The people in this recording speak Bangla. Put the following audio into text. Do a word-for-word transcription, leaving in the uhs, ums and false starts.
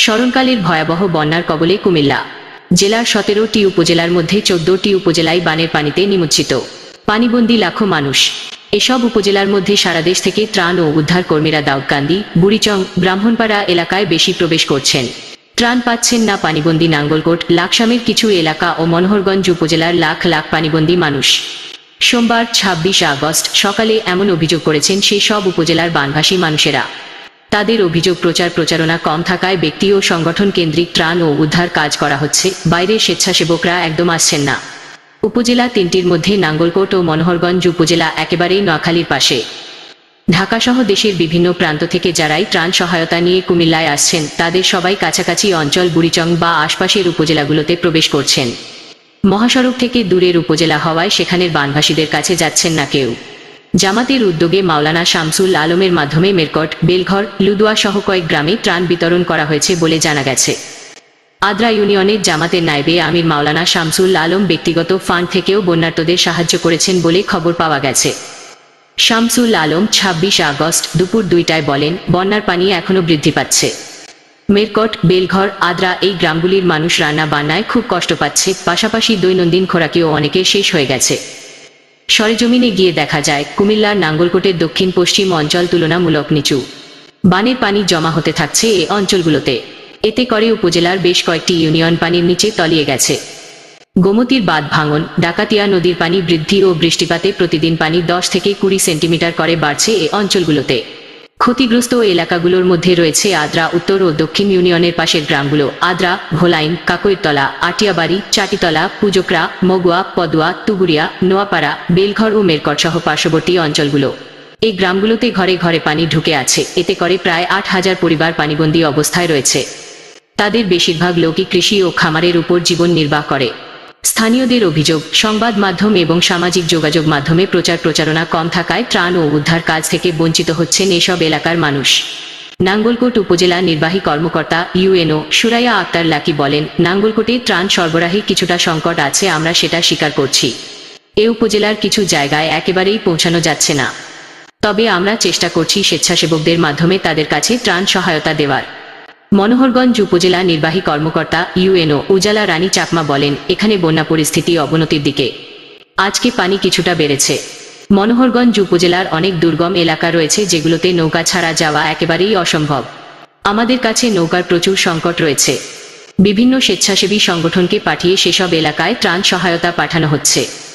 স্মরণকালের ভয়াবহ বন্যার কবলে কুমিল্লা জেলার সতেরোটি উপজেলার মধ্যে চোদ্দটি উপজেলায় বানের পানিতে নিমজ্জিত, পানিবন্দী লাখো মানুষ। এসব উপজেলার মধ্যে সারা দেশ থেকে ত্রাণ ও উদ্ধার কর্মীরা দাউদকান্দি, বুড়িচং, ব্রাহ্মণপাড়া এলাকায় বেশি প্রবেশ করছেন। ত্রাণ পাচ্ছেন না পানিবন্দী নাঙ্গলকোট, লাকসামের কিছু এলাকা ও মনোহরগঞ্জ উপজেলার লাখ লাখ পানিবন্দী মানুষ। সোমবার ছাব্বিশ আগস্ট সকালে এমন অভিযোগ করেছেন সেই সব উপজেলার বানভাসী মানুষেরা। তাদের অভিযোগ, প্রচার প্রচারণা কম থাকায় ব্যক্তি ও সংগঠন কেন্দ্রিক ত্রাণ ও উদ্ধার কাজ করা হচ্ছে, বাইরের স্বেচ্ছাসেবকরা একদম আসছেন না। উপজেলা তিনটির মধ্যে নাঙ্গলকোট ও মনোহরগঞ্জ উপজেলা একেবারেই নোয়াখালীর পাশে। ঢাকাসহ দেশের বিভিন্ন প্রান্ত থেকে যারাই ত্রাণ সহায়তা নিয়ে কুমিল্লায় আসছেন তাদের সবাই কাছাকাছি অঞ্চল বুড়িচং বা আশপাশের উপজেলাগুলোতে প্রবেশ করছেন। মহাসড়ক থেকে দূরের উপজেলা হওয়ায় সেখানের বানভাসীদের কাছে যাচ্ছেন না কেউ। জামাতের উদ্যোগে মাওলানা শামসুল আলমের মাধ্যমে মেরকট, বেলঘর, লুদুয়া সহ কয়েক গ্রামে ত্রাণ বিতরণ করা হয়েছে বলে জানা গেছে। আদ্রা ইউনিয়নের জামাতের নায়েবে আমির মাওলানা শামসুল আলম ব্যক্তিগত ফান্ড থেকেও বন্যার্তদের সাহায্য করেছেন বলে খবর পাওয়া গেছে। শামসুল আলম ছাব্বিশ আগস্ট দুপুর দুইটায় বলেন, বন্যার পানি এখনো বৃদ্ধি পাচ্ছে। মেরকট, বেলঘর, আদ্রা এই গ্রামগুলির মানুষ রান্না বান্নায় খুব কষ্ট পাচ্ছে, পাশাপাশি দৈনন্দিন খোরাকিও অনেকের শেষ হয়ে গেছে। সরেজমিনে গিয়ে দেখা যায় কুমিল্লার নাঙ্গলকোটের দক্ষিণ পশ্চিম অঞ্চল তুলনামূলক নিচু। বানের পানি জমা হতে থাকছে এ অঞ্চলগুলোতে। এতে করে উপজেলার বেশ কয়েকটি ইউনিয়ন পানির নিচে তলিয়ে গেছে। গোমতীর বাঁধ ভাঙন, ডাকাতিয়া নদীর পানি বৃদ্ধি ও বৃষ্টিপাতে প্রতিদিন পানি দশ থেকে কুড়ি সেন্টিমিটার করে বাড়ছে এ অঞ্চলগুলোতে। ক্ষতিগ্রস্ত এলাকাগুলোর মধ্যে রয়েছে আদ্রা উত্তর ও দক্ষিণ ইউনিয়নের পাশের গ্রামগুলো আদ্রা, ভোলাইন, কাকইরতলা, আটিয়াবাড়ি, চাটিতলা, পুজোকরা, মগুয়া, পদুয়া, তুগুরিয়া, নোয়াপাড়া, বেলঘর ও মেরকট সহ পার্শ্ববর্তী অঞ্চলগুলো। এই গ্রামগুলোতে ঘরে ঘরে পানি ঢুকে আছে। এতে করে প্রায় আট হাজার পরিবার পানিবন্দী অবস্থায় রয়েছে। তাদের বেশিরভাগ লোকই কৃষি ও খামারের উপর জীবন নির্বাহ করে। স্থানীয়দের অভিযোগ, সংবাদ মাধ্যম এবং সামাজিক যোগাযোগ মাধ্যমে প্রচার প্রচারণা কম থাকায় ত্রাণ ও উদ্ধার কাজ থেকে বঞ্চিত হচ্ছেন এসব এলাকার মানুষ। নাঙ্গলকোট উপজেলা নির্বাহী কর্মকর্তা ইউএনও সুরাইয়া আক্তার লাকি বলেন, নাঙ্গলকোটে ত্রাণ সরবরাহে কিছুটা সংকট আছে, আমরা সেটা স্বীকার করছি। এ উপজেলার কিছু জায়গায় একেবারেই পৌঁছানো যাচ্ছে না। তবে আমরা চেষ্টা করছি স্বেচ্ছাসেবকদের মাধ্যমে তাদের কাছে ত্রাণ সহায়তা দেওয়ার। মনোহরগঞ্জ উপজেলা নির্বাহী কর্মকর্তা ইউএনও উজালা রানী চাকমা বলেন, এখানে বন্যা পরিস্থিতি অবনতির দিকে। আজকে পানি কিছুটা বেড়েছে। মনোহরগঞ্জ উপজেলার অনেক দুর্গম এলাকা রয়েছে যেগুলোতে নৌকা ছাড়া যাওয়া একেবারেই অসম্ভব। আমাদের কাছে নৌকার প্রচুর সংকট রয়েছে। বিভিন্ন স্বেচ্ছাসেবী সংগঠনকে পাঠিয়ে সেসব এলাকায় ত্রাণ সহায়তা পাঠানো হচ্ছে।